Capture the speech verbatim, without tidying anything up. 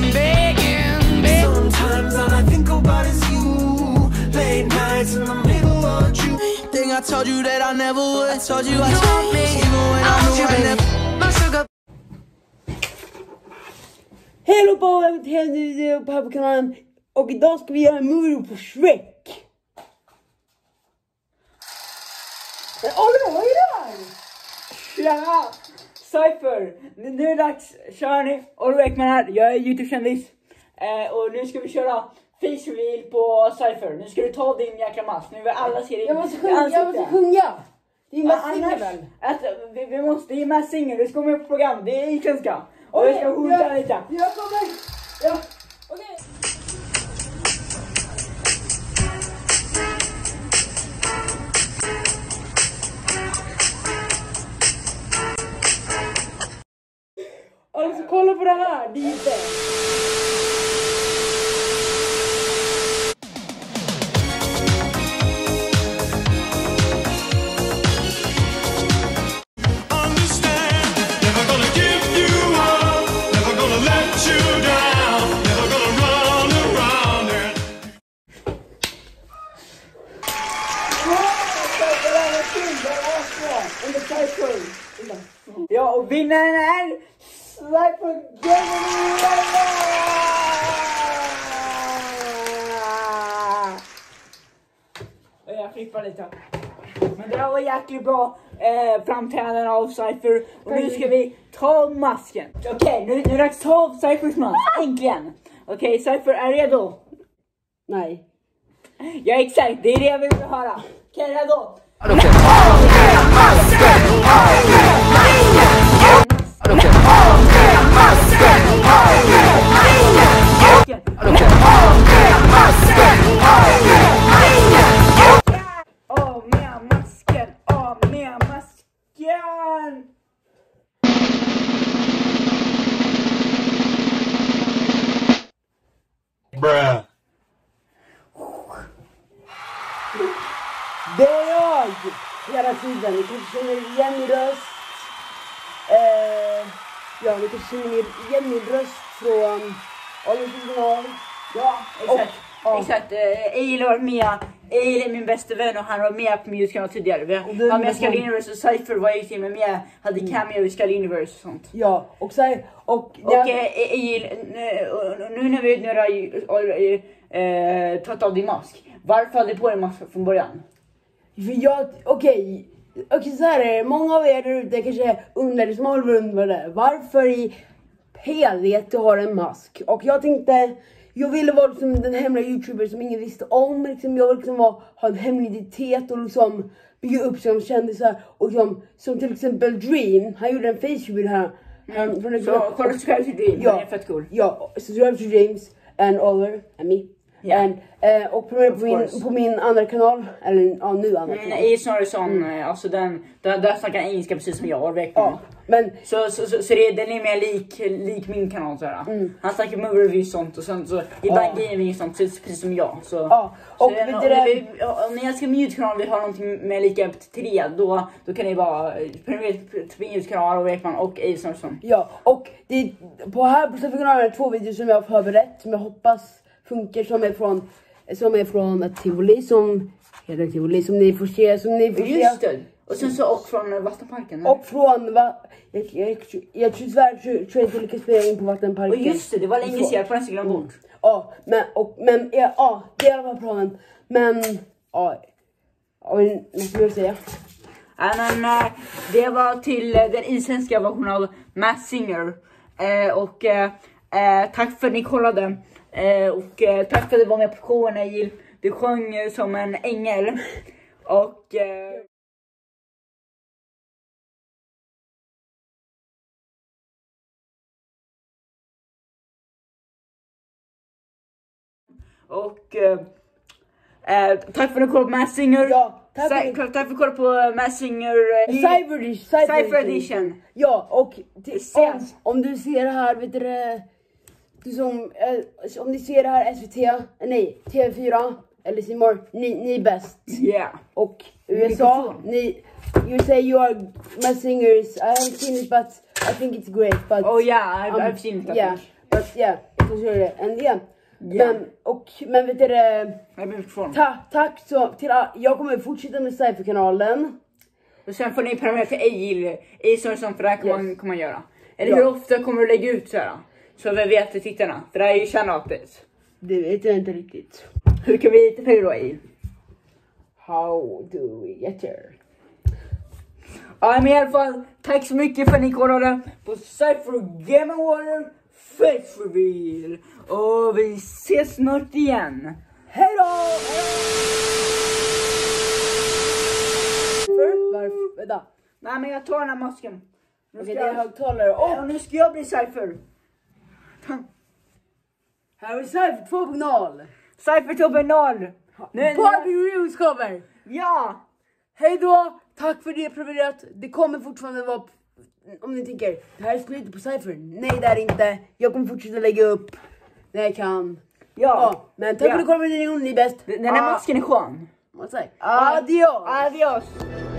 I'm begging, begging. Sometimes all I think about is you. Late nights in the middle of June. Thing I told you that I never would. I told you I told me even when I knew I never. My sugar. Hej allihopa och välkommen till en ny video på här på kanalen. Och idag ska vi göra en movie på Shrek. Men Oliver, vad är det här? Tjena! Cypher! Nu är det dags, kör ni. Oliver Ekman här, jag är YouTube-kändis. eh, Och nu ska vi köra face reveal på Cypher. Nu ska du ta din jäkla mask. Nu vill alla se din Jag måste sjunga, jag måste sjunga. Det är Mass Singer väl? Att, vi, vi måste, det är Mass Singer, du ska med på program. Det är isländska. Och jag ska sjunga jag, lite. Jag kommer. Ja, okej. Okay. Alltså kolla på det här, det är inte. Ja, och vinnaren är Cypher Germany! Och jag flippar lite. Men det var jäkligt bra eh, framträdande av Cypher. Och nu ska vi ta masken. Okej, okay, nu, nu är det dags att ta av Cyphers mask. Äntligen! Okej, okay, Cypher är redo? Nej. Ja, exakt. Det är det jag vill höra. Okej, okay, redo? Okay. Av med masken, av med masken. Bruh. Det är jag! Hela tiden. Ni kanske känner igen min röst. Eh, ja, ni kanske känner igen min röst från Oliver Ekman. Ja, exakt. Och, exakt. Eh, Eil var med. Eil är min bästa vän och han var med på Musical tidigare. Vi var med i Skull Universe och Cypher var ju till och med hade cameo i Skull Universe och sånt. Ja, och så här, och... Och eh, Eil, nu när vi nu har eh, tagit av din mask. Varför hade du på din mask från början? För jag, okej, okay, okay, så här är det. Många av er där ute kanske undrar som håller runt med det. Varför i helvete har en mask? Och jag tänkte, jag ville vara liksom den hemliga youtuber som ingen visste om. Liksom, jag ville liksom vara, ha en hemlig identitet och liksom bygga upp som kändisar. Och liksom, som till exempel Dream, han gjorde en face reveal här. Mm. Från så kolla subscribe to Dream, ja, det är fett cool. Ja, subscribe to Dreams and Oliver and me. Yeah. And, eh, och på min, på min andra kanal, eller ja, nu andra kanal. Mm, i snarare sån, mm. alltså den, där, där snackar engelska precis som jag, Oliver Ekman. Ja, men... Så, så, så, så det, den är mer lik, lik min kanal såhär. Mm. Han snackar movie review och sånt och sen så, ibland ja. Gaming och sånt, precis, precis som jag. Så, ja, och så den, om, där... vi, om ni älskar min YouTube-kanal och vill ha någonting med lika till det, då, då kan ni bara prenumerera på min YouTube-kanal, Oliver Ekman och Eil Snarson. Ja, och det, på här på kanalen är det två videor som jag har förberett, som jag hoppas funkar, som är från... Som är från ett tivoli som heter tivoli som ni får se, som ni får Just se. det. Och sen så och från Vattenparken. Och från va jag jag jag tror tyvärr tror jag inte spela in på Vattenparken. Och just det, det var länge sedan på nästa glöm bort. Mm. Ja, men och men ja, ja det är alla planen. Men ja, och vad ska jag säga? Ja, men det var till den isländska versionen av Mass Singer. Eh, och eh, tack för att ni kollade. Eh, och eh, tack för att du var med på showen, Eil. Du sjöng eh, som en ängel. Och eh, och eh, eh, tack för att du kollade på Mass Singer. Ja, tack, Tack, tack för att du kollade på Mass Singer eh, Cypher, Cypher, Cypher Edition. Ja, och till, om, om du ser det här, vet du, du som, eh, om ni ser det här S V T, nej, T V fyra eller Simor, ni, ni är bäst. Yeah. Och U S A, ni, you say you are Mass Singers, I haven't seen it but I think it's great, but Oh yeah, I've, um, I've seen it. I yeah, think. but yeah, it was really and yeah. Yeah. Men och men vet du det? Jag blir från. Ta, tack så till all, jag kommer fortsätta med Cypher-kanalen. Och sen får ni prenumerera till Ejil. Ejil som för det här kommer, Yes. man, kommer man göra. Eller Ja. hur ofta kommer du lägga ut så här? Så vi vet till tittarna. För det här är ju kärnapet. Det vet jag inte riktigt. Hur kan vi hitta för då Ejil? How do we get there? Ja men i alla fall, tack så mycket för att ni kollade på Cypher Game and Water Face Reveal. Och vi ses snart igen. Hej då! Varför? Varför? Vänta. Nej men jag tar den här masken. Nu Okej, ska, det är jag, högtalare. Åh! och nu ska jag bli Cypher. Här är Cypher två punkt noll. Cypher två punkt noll. Nu- Barbie Reels kommer. Ja! Hej då! Tack för det prenumererat. Det kommer fortfarande vara... Om ni tänker, det här är slutet på Cypher. Nej, det är det inte. Jag kommer fortsätta lägga upp när jag kan. Ja. Ja, men tack Ja. för att ni kollade på videon. Ni är bäst. Den här masken är skön. Vad säger? Adios! Adios!